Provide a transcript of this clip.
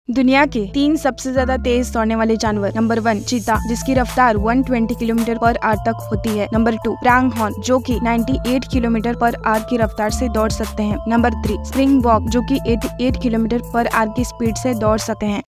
दुनिया के 3 सबसे ज्यादा तेज दौड़ने वाले जानवर। नंबर 1 चीता, जिसकी रफ्तार 120 किलोमीटर पर आवर तक होती है। नंबर 2 प्रांगहॉर्न, जो कि 98 किलोमीटर पर आवर की रफ्तार से दौड़ सकते हैं। नंबर 3 स्प्रिंगबॉक, जो कि 88 किलोमीटर पर आवर की स्पीड से दौड़ सकते हैं।